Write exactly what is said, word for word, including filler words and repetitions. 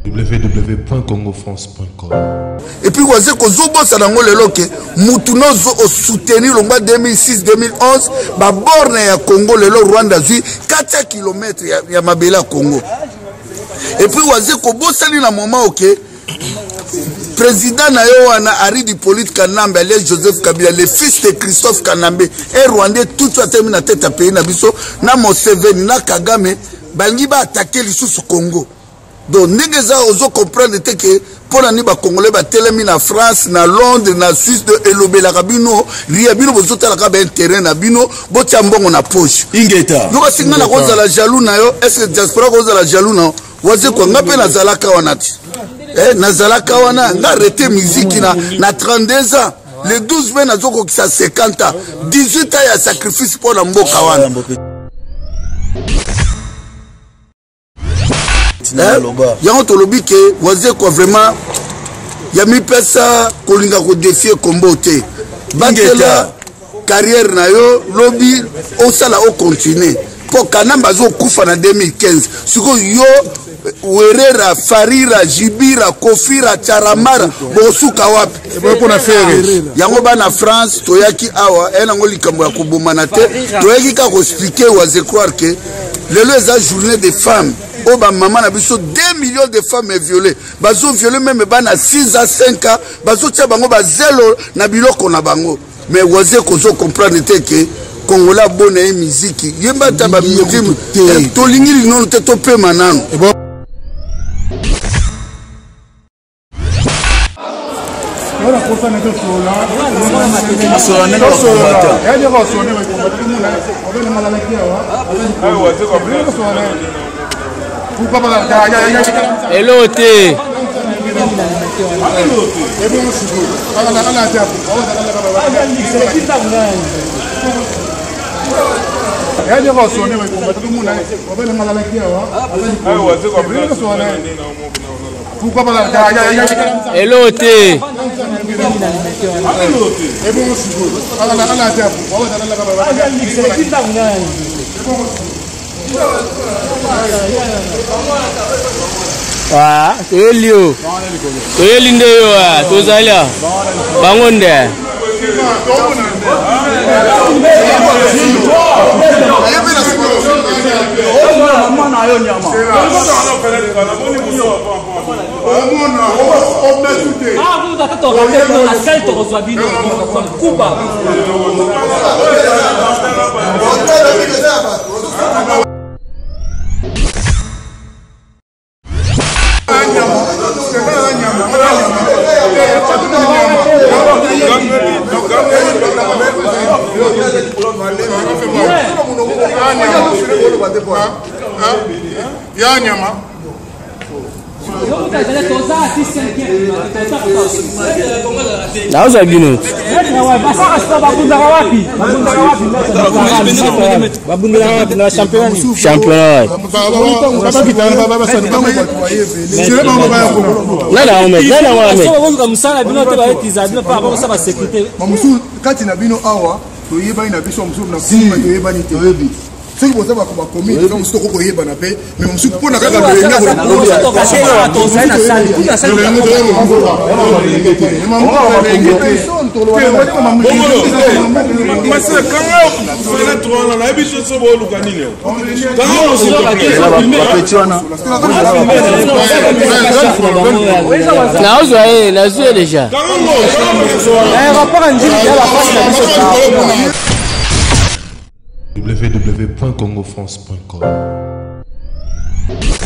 w w w point congo france point com. Et puis vous avez que dans le loke mutuno zo soutenir le mois deux mille six deux mille onze ba borne ya Congo le Rwanda zui quatre kilomètres ya, ya mabela Congo. Et puis vous avez que bosali na moment OK président na yo wana Ari Hippolyte Kanambe alias Joseph Kabila le fils de Christophe Kanambe et Rwandais tout soit terminé na tête à pays na biso na Museveni na Kagame bangi ba attaquer lisusu Congo. Donc négeza ozo comprendre que pour la niba congolais ba telemi na France na Londres na Suisse de elobela kabino riabino bozota la kaba intérêt na bino botia mbongo na poche ingeta yo basinga na koza la jaloux na yo est-ce que diaspora koza la jaloux na waze ko ngape na zalaka wanati eh na zalaka wana nga arrêter musique na na trente-deux ans le douze mai na zoko kisa cinquante ans dix-huit ans ya sacrifice pour la mboka wana. Yango tolobi ke waze ko vraiment ya mi pesa kolinga ko défier kombo te batela carrière na yo lobi o sala o continuer pour Kanamba zo kufa na deux mille quinze siko yo Werera Farira Jibira Kofira Charamara bosuka wapi ebo na faire yango bana France toyaki awa ena ngoli kambo ya kubomana te toyaki ka ko expliquer waze croire que le les journée des femmes. Oh bah maman a vu deux millions de femmes violées. Bazo violé même bana six à cinq ans. Bazo tia bango ba zéro na biloko na bango. Mais waze kozo comprendre que Congola bonne musique. Yemba taba musique. To lingi non te to pe manano. Voilà pour ça notre sola. Sola n'est pas sola. Elle est ressonnée avec combattre tout le monde. On va le mal à la kiawa. Ah ouais, c'est comme hello te hello te ah, Elio. Elinde yo ah, tozalia. Bangonde. Ya nyama nauza bino championnat ceux qui vont savoir comment commis donc c'est quoi y est banapé mais on suppose na kaka le nga w w w point congo france point com.